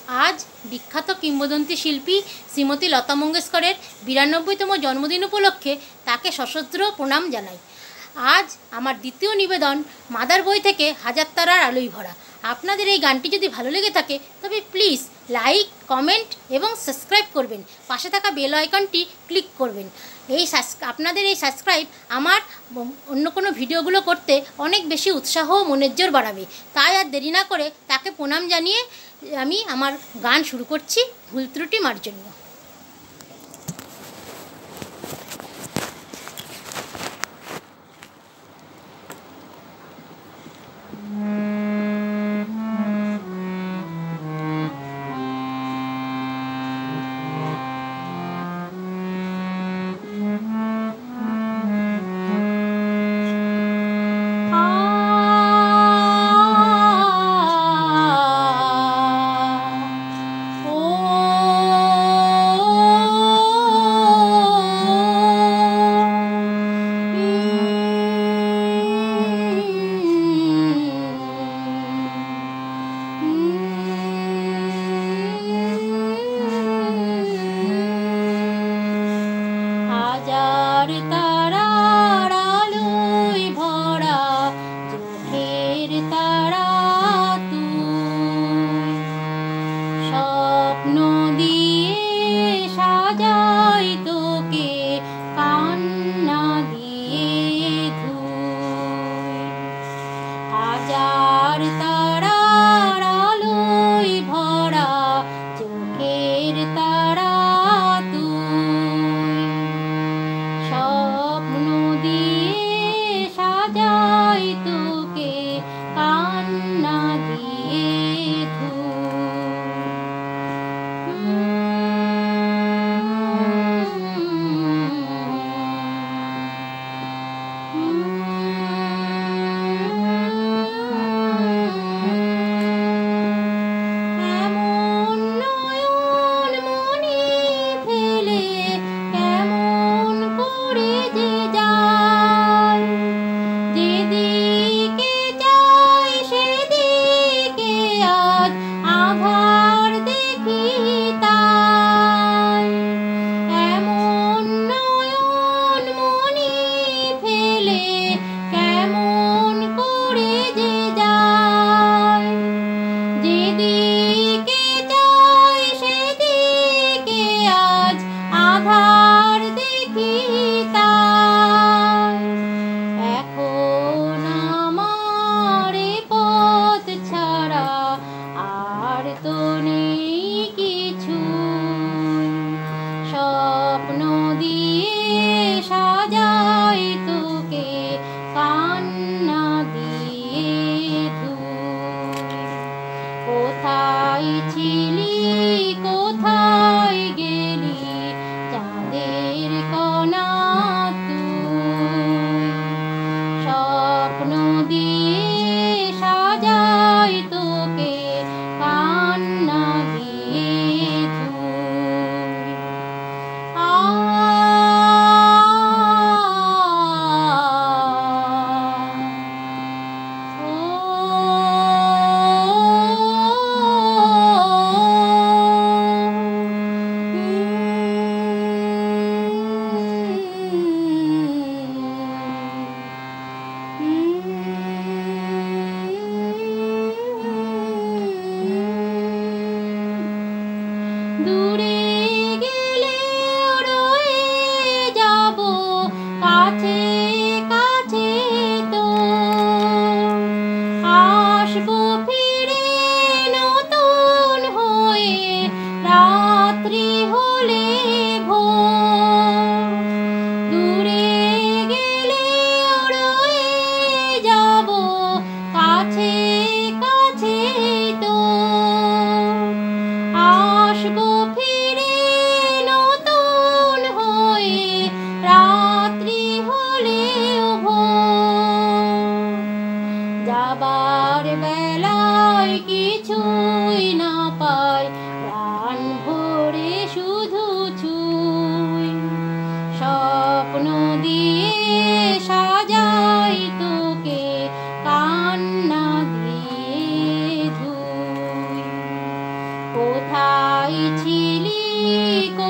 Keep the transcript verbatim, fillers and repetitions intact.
आज विख्यात किंबदंती शिल्पी श्रीमती लता मंगेशकरेर बिरानब्बईतम जन्मदिन उपलक्षे ताके सश्रद्ध प्रणाम जानाई। आज आमार द्वितीय निवेदन मादार बई थेके हाजार तारार आलोय भरा। आपनादेर एई गानटी यदि भालो लेगे थाके तबे प्लिज लाइक कमेंट एवं सबस्क्राइब करबेन, पाशे थाका बेल आइकनटी क्लिक करबेन। এই আপনাদের এই সাবস্ক্রাইব আমার অন্য কোনো ভিডিওগুলো করতে অনেক বেশি উৎসাহ ও মনের জোর বাড়াবে। তাই আর দেরি না করে তাকে প্রণাম জানিয়ে আমি আমার গান শুরু করছি ভুল ত্রুটি মার্জন্য। রাত্রি হলে চাইছিলি